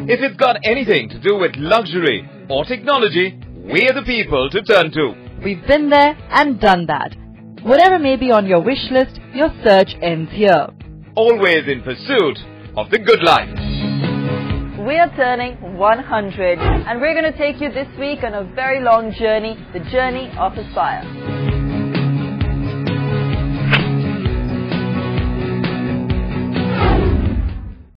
If it's got anything to do with luxury or technology, we're the people to turn to. We've been there and done that. Whatever may be on your wish list, your search ends here. Always in pursuit of the good life. We are turning 100 and we're going to take you this week on a very long journey, the journey of Aspire.